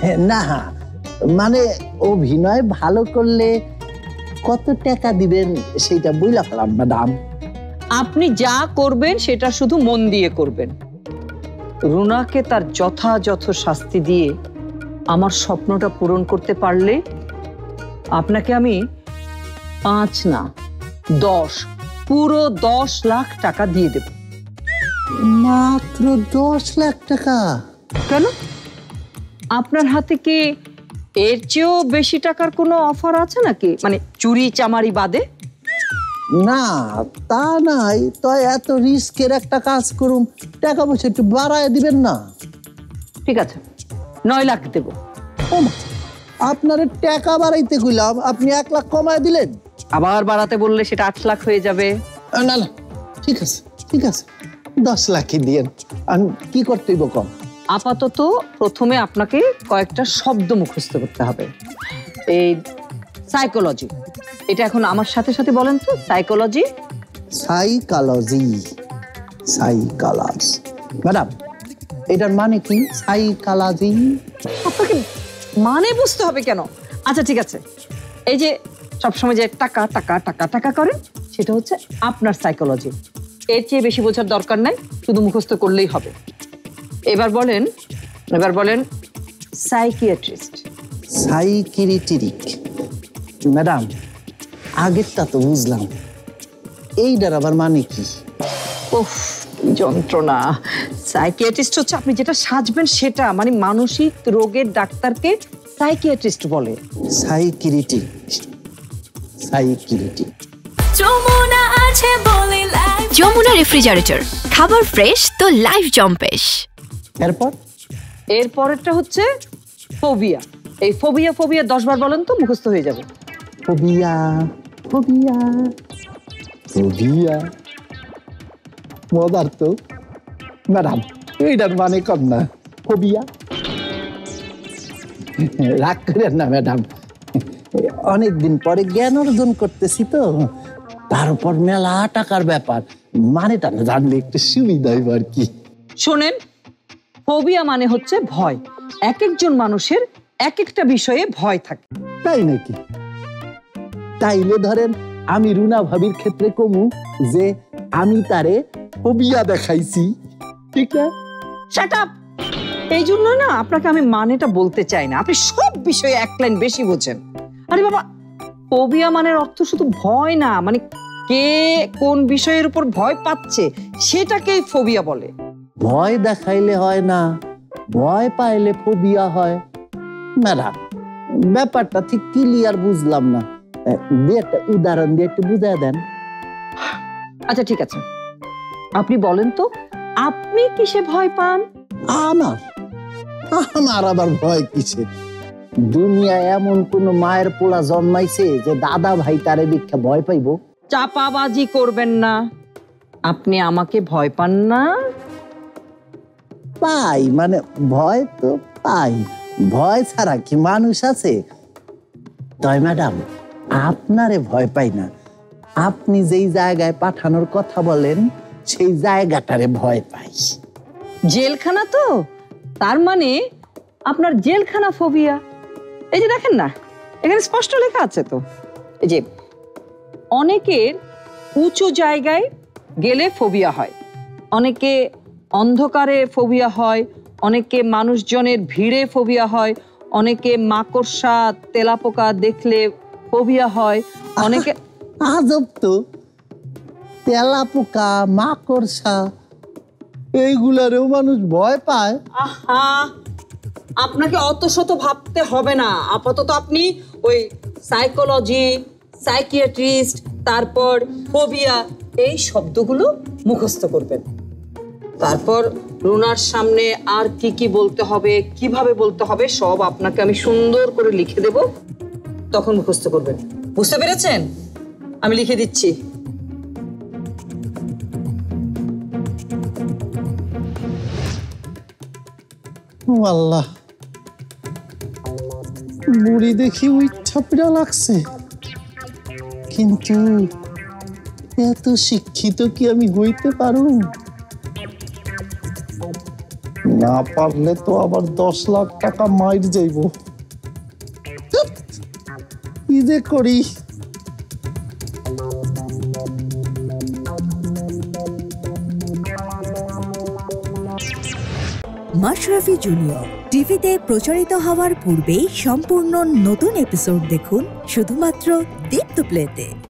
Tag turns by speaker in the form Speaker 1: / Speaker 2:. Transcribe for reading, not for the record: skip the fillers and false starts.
Speaker 1: না মানে অভিনয় ভালো করলে কত টাকা দিবেন সেটা বইলা ফেলাম ম্যাডাম।
Speaker 2: আপনি যা করবেন সেটা শুধু মন দিয়ে করবেন। রুনাকে তার যথাযথ শাস্তি দিয়ে আমার স্বপ্নটা পূরণ করতে পারলে আপনাকে আমি 5 না 10, পুরো 10 লাখ টাকা দিয়ে দেব।
Speaker 1: মাত্র 10 লাখ টাকা?
Speaker 2: কেন, আপনার হাতে কি এর চেয়েও বেশি টাকার কোনো অফার আছে নাকি, মানে চুরি চামারি বাদে?
Speaker 1: না তা নাই, তো এত রিস্কের একটা কাজ করুম, টাকা পয়সা একটু বাড়ায় দিবেন না?
Speaker 2: ঠিক আছে, 9 লাখ দেব।
Speaker 1: আপনার টাকা বাড়াইতে কইলাম, আপনি 1 লাখ কমায় দিলেন।
Speaker 2: আবার বাড়াতে বললে সেটা 8 লাখ হয়ে যাবে।
Speaker 1: না না ঠিক আছে ঠিক আছে, 10 লাখই দিয়েন। আমি কি করতে হইব কম?
Speaker 2: আপাতত প্রথমে আপনাকে কয়েকটা শব্দ মুখস্থ করতে হবে। এই সাইকোলজি, এটা এখন আমার সাথে সাথে বলেন তো। সাইকোলজি।
Speaker 1: সাইকোলজি, সাইকোলজি ম্যাডাম, এটার মানে কি? সাইকোলজি
Speaker 2: আপনাকে মানে বুঝতে হবে কেন? আচ্ছা ঠিক আছে, এই যে সবসময় যে টাকা টাকা টাকা টাকা করেন, সেটা হচ্ছে আপনার সাইকোলজি। এর চেয়ে বেশি বোঝার দরকার নাই, শুধু মুখস্থ করলেই হবে। এবার বলেন সাইকিয়াট্রিস্ট।
Speaker 1: সাইকিয়াট্রিক ম্যাডাম, আগেরটা তো বুঝলাম, এইটার আবার মানে কি?
Speaker 2: ওফ কি যন্ত্রণা। সাইকিয়াট্রিস্ট হচ্ছে আপনি যেটা সাজবেন সেটা, মানে মানসিক রোগের ডাক্তারকে সাইকিয়াট্রিস্ট বলে।
Speaker 1: Psychiatric, psychiatric.
Speaker 3: যমুনা রেফ্রিজারেটর, খাবার ফ্রেশ তো লাইফ জম্পেশ।
Speaker 2: এরপরেরটা হচ্ছে ফোবিয়া। এই ফোবিয়া ফোবিয়া 10 বার বলেন তো, মুখস্থ হয়ে যাবে।
Speaker 1: ফোবিয়া ফোবিয়া ফোবিয়া, মজার তো ম্যাডাম, এইটার মানে কম না? ফোবিয়া রাগ করেন না ম্যাডাম, অনেকদিন পরে জ্ঞান অর্জন করতেছি তো, তার উপর মেলা টাকার ব্যাপার, মানেটা না জানলে একটু সুবিধা হইব আর কি।
Speaker 2: শোনেন, ফোবিয়া মানে হচ্ছে ভয়। এক একজন মানুষের এক একটা বিষয়ে ভয় থাকে।
Speaker 1: তাই নাকি? তাইলে ধরেন আমি রুনা ভাবির ক্ষেত্রে কমু যে আমি তারে ফোবিয়া দেখাইছি, ঠিক না?
Speaker 2: Shut up. এই জন্য না আপনাকে আমি মানেটা বলতে চাই না, আপনি সব বিষয়ে এক লাইন বেশি বোঝেন। আরে বাবা, ফোবিয়া মানের অর্থ শুধু ভয় না, মানে কে কোন বিষয়ের উপর ভয় পাচ্ছে সেটাকেই ফোবিয়া বলে।
Speaker 1: ভয় দেখাইলে হয় না, ভয় পাইলে ফোবিয়া হয়। ম্যাডাম, ব্যাপারটা ঠিক ক্লিয়ার বুঝলাম না, একটা উদাহরণ দিয়ে একটু বুঝায় দেন।
Speaker 2: আচ্ছা ঠিক আছে, আপনি বলেন তো আপনি কিসে ভয় পান?
Speaker 1: আমার আমার আবার ভয় কিসে? দুনিয়ায় এমন কোন মায়ের পোলা জন্মাইছে যে দাদা ভাই তারে দীক্ষা ভয় পাইব?
Speaker 2: চাপাবাজি করবেন না। আপনি আমাকে ভয় পান না?
Speaker 1: পাই, মানে ভয় তো পাই, ভয় ছাড়া কি মানুষ আছে? তাই ম্যাডাম, আপনারে ভয় পাই না, আপনি যেই জায়গায় পাঠানোর কথা বলেন সেই জায়গাটারে ভয় পাই।
Speaker 2: জেলখানা তো, তার মানে আপনার জেলখানা ফোবিয়া। এই যে দেখেন না, এখানে স্পষ্ট লেখা আছে তো, এই যে অনেকের উঁচু জায়গায় গেলে ফোবিয়া হয়, অনেকে অন্ধকারে ফোবিয়া হয়, অনেকে মানুষজনের ভিড়ে ফোবিয়া হয়, অনেকে মাকড়সা তেলাপোকা দেখলে ফোবিয়া হয়, অনেকে
Speaker 1: আজব তো, তেলাপোকা মাকড়সা এইগুলারেও মানুষ ভয় পায়?
Speaker 2: আহা, আপনাকে অত শত ভাবতে হবে না। আপাতত আপনি ওই সাইকোলজি, সাইকিয়াট্রিস্ট, তারপর ফোবিয়া, এই শব্দগুলো মুখস্থ করবেন। তারপর রুনার সামনে আর কি কি বলতে হবে, কিভাবে বলতে হবে, সব আপনাকে আমি সুন্দর করে লিখে দেব, তখন মুখস্থ করবেন। বুঝতে পেরেছেন? আমি লিখে দিচ্ছি।
Speaker 1: আল্লাহ, বুড়ি দেখি উইঠা পিড়া লাগছে, কিন্তু এত শিক্ষিত কি আমি হইতে পারুম? না পারলে তো আবার 10 লাখ টাকা মাইর যাইব। কি যে করি।
Speaker 4: মাশরাফি জুনিয়র টিভিতে প্রচারিত হওয়ার পূর্বেই সম্পূর্ণ নতুন এপিসোড দেখুন শুধুমাত্র দীপ্ত প্লেতে।